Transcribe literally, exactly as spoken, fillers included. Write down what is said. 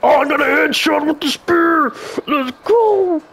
Oh, I got a headshot with the spear. Let's go.